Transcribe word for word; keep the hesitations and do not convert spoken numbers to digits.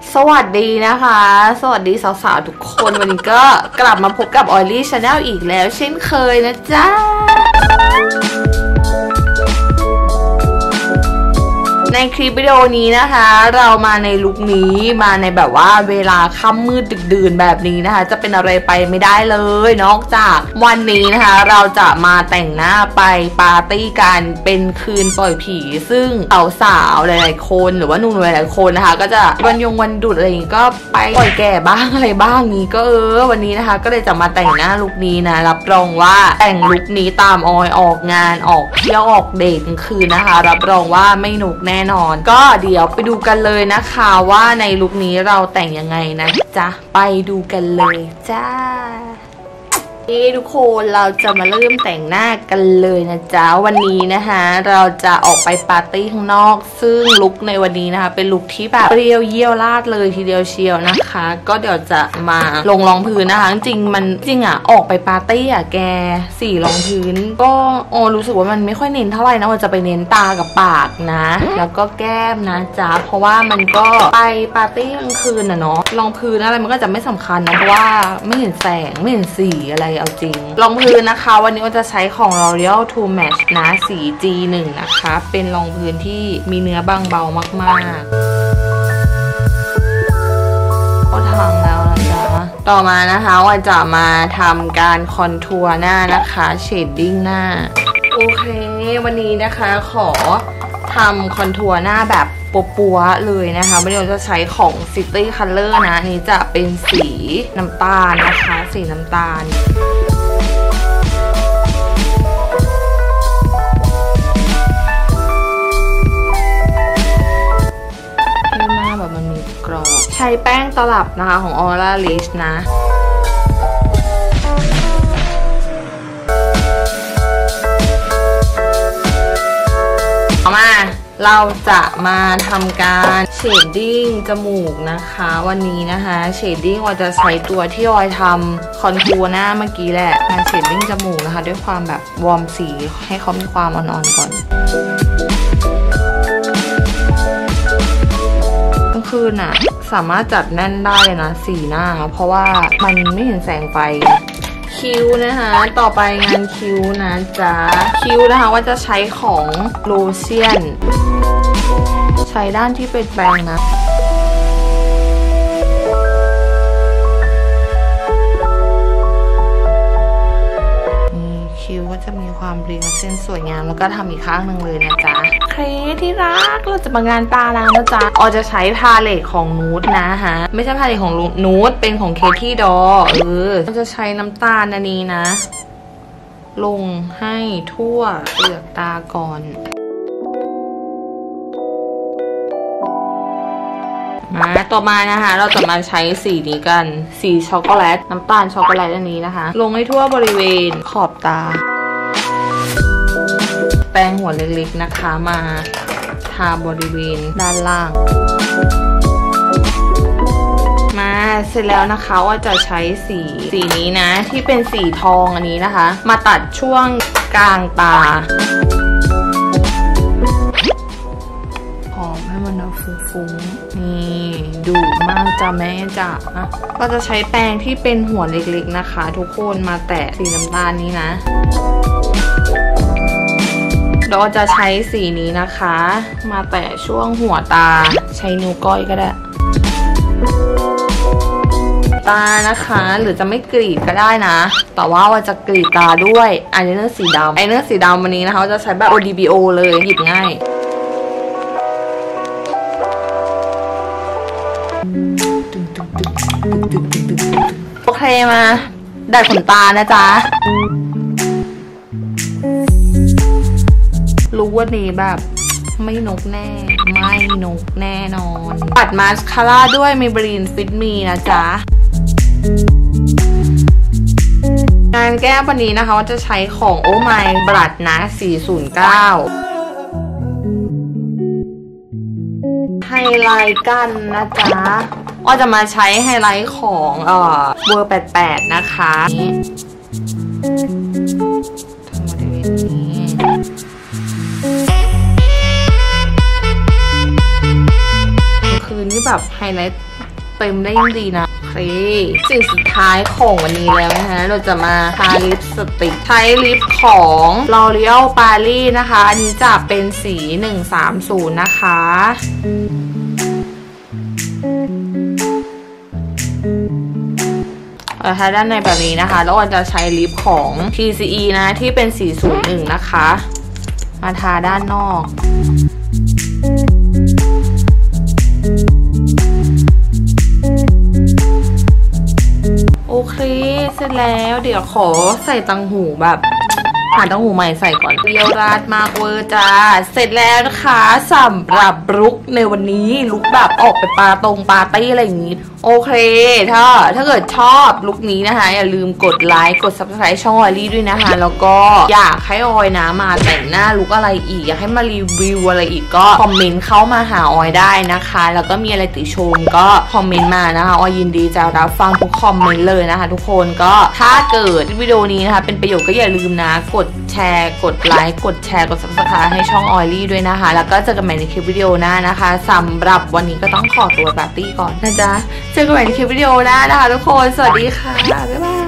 สวัสดีนะคะสวัสดีสาวๆทุกคนวันนี้ก็กลับมาพบกับ Oily Channel อีกแล้วเช่นเคยนะจ๊ะในคลิปวิดีโอนี้นะคะเรามาในลุคนี้มาในแบบว่าเวลาค่ำมืดดึกดื่นแบบนี้นะคะจะเป็นอะไรไปไม่ได้เลยนอกจากวันนี้นะคะเราจะมาแต่งหน้าไปปาร์ตี้กันเป็นคืนปล่อยผีซึ่งสาวๆหลายๆคนหรือว่าหนุ่มๆหลายๆคนนะคะก็จะวันยงวันดุดอะไรอย่างนี้ก็ไปปล่อยแก่บ้างอะไรบ้างนี้ก็เออวันนี้นะคะก็เลยจะมาแต่งหน้าลุคนี้นะรับรองว่าแต่งลุคนี้ตามออยออกงานออกเที่ยวออกเดทกลางคืนนะคะรับรองว่าไม่หนุกแน่นอนก็เดี๋ยวไปดูกันเลยนะคะว่าในลุคนี้เราแต่งยังไงนะจ๊ะไปดูกันเลยจ้านี่ทุกคนเราจะมาเริ่มแต่งหน้ากันเลยนะจ๊ะวันนี้นะคะเราจะออกไปปาร์ตี้ข้างนอกซึ่งลุคในวันนี้นะคะเป็นลุคที่แบบเปรี้ยวเยี่ยวราดเลยทีเดียวเชียวนะคะก็เดี๋ยวจะมาลงรองพื้นนะคะจริงมันจริงอ่ะออกไปปาร์ตี้อ่ะแกสีรองพื้นก็โอ้รู้สึกว่ามันไม่ค่อยเน้นเท่าไหร่นะว่าจะไปเน้นตากับปากนะแล้วก็แก้มนะจ๊ะเพราะว่ามันก็ไปปาร์ตี้กลางคืนนะเนาะรองพื้นอะไรมันก็จะไม่สำคัญนะเพราะว่าไม่เห็นแสงไม่เห็นสีอะไรเอาจริงรองพื้นนะคะวันนี้ก็จะใช้ของ L'Oreal To Match นะสี จี หนึ่ง นะคะเป็นรองพื้นที่มีเนื้อบางเบามากๆก็ทำแล้วนะจ๊ะต่อมานะคะว่าจะมาทำการคอนทัวร์หน้านะคะเชดดิ้งหน้าโอเควันนี้นะคะขอทำคอนทัวร์หน้าแบบปัวๆเลยนะคะวันนี้เราจะใช้ของ City Color นะอันนี้จะเป็นสีน้ำตาลนะคะสีน้ำตาลใช้แป้งตลับนะคะของ Aura Lish นะเอามาเราจะมาทำการเชดดิ้งจมูกนะคะวันนี้นะคะเชดดิ้งเราจะใช้ตัวที่ออยทำคอนทัวร์หน้าเมื่อกี้แหละงานเชดดิ้งจมูกนะคะด้วยความแบบวอร์มสีให้เขามีความอ่อนๆก่อนคืนอะสามารถจัดแน่นได้เลยนะสีหน้าเพราะว่ามันไม่เห็นแสงไฟคิ้วนะคะต่อไปงานคิ้วนะจ๊ะคิ้วนะคะว่าจะใช้ของโลเชียนใช้ด้านที่เป็นแปรงนะคิ้วก็จะมีความเรียงเส้นสวยงามแล้วก็ทำอีกข้างหนึ่งเลยนะจ๊ะเครที่รักเราจะมางานตาแล้วนะจ๊ะออจะใช้พาเลตของนูดนะฮะไม่ใช่พาเลตของนูดเป็นของเคที่ดอเออเราจะใช้น้ำตาลอันนี้นะลงให้ทั่วเปลือกตาก่อนมาต่อมานะคะเราจะมาใช้สีนี้กันสีช็อกโกแลตน้ำตาลช็อกโกแลตอันนี้นะคะลงให้ทั่วบริเวณขอบตาแป้งหัวเล็กๆนะคะมาทาบริเวณด้านล่างมาเสร็จแล้วนะคะว่าจะใช้สีสีนี้นะที่เป็นสีทองอันนี้นะคะมาตัดช่วงกลางตาให้มันฟุ้งๆนี่ดุมากจ้ะแม่จ๋าก็จะใช้แปรงที่เป็นหัวเล็กๆนะคะทุกคนมาแตะสีน้ำตาลนี้นะเราจะใช้สีนี้นะคะมาแตะช่วงหัวตาใช้นิ้วก้อยก็ได้ตานะคะหรือจะไม่กรีดก็ได้นะแต่ว่าว่าจะกรีดตาด้วยอายไลเนอร์สีดำอายไลเนอร์สีดำวันนี้นะคะจะใช้แบบ โอ ดี บี โอ เลยหยิบง่ายโอเคมาดัดขนตานะจ๊ะรู้ว่านี้แบบไม่นกแน่ไม่นกแน่นอนปัดมาสคาร่าด้วย Maybelline Fit Me นะจ๊ะงานแก้มวันนี้นะคะว่าจะใช้ของ Oh My Blood นะสี่ศูนย์เก้าไฮไลท์กันนะจ๊ะก็จะมาใช้ไฮไลท์ของเอ่อเบอร์แปดสิบแปดนะคะทำบริเวณนี้คืนนี้แบบไฮไลท์เต็มได้ยิ่งดีนะโอเคสิ่งสุดท้ายของวันนี้แล้วนะคะเราจะมาทาลิปสติกใช้ลิปของ L'Oreal Paris นะคะอันนี้จะเป็นสีหนึ่งสามศูนย์นะคะทาด้านในแบบนี้นะคะแล้วเราจะใช้ลิปของ ที ซี อี นะที่เป็นสีศูนย์หนึ่งนะคะมาทาด้านนอกโอเคเสร็จแล้วเดี๋ยวขอใส่ตังหูแบบหาตังหูใหม่ใส่ก่อนเปรี้ยวราดมากเวอร์จ้าเสร็จแล้วนะคะสำหรับลุคในวันนี้ลุคแบบออกไปปาตรงปาร์ตี้อะไรอย่างนี้โอเคถ้าถ้าเกิดชอบลุคนี้นะคะอย่าลืมกดไลค์กด ซับสไครบ์ ช่องออยลี่ด้วยนะคะแล้วก็อยากให้ออยนะมาแต่งหน้าลุคอะไรอีกอยากให้มารีวิวอะไรอีกก็คอมเมนต์เข้ามาหาออยได้นะคะแล้วก็มีอะไรติชมก็คอมเมนต์มานะคะออยยินดีจะรับฟังทุกคอมเมนต์เลยนะคะทุกคนก็ถ้าเกิดวิดีโอนี้นะคะเป็นประโยชน์ก็อย่าลืมนะกดแชร์กดไลค์กดแชร์กด ซับสไครบ์ ให้ช่องออยลี่ด้วยนะคะแล้วก็เจอกันใหม่ในคลิปวิดีโอหน้านะคะสำหรับวันนี้ก็ต้องขอตัวปาร์ตี้ก่อนนะจ๊ะเจอกันใหม่ในคลิปวิดีโอหน้านะคะทุกคนสวัสดีค่ะบ๊ายบาย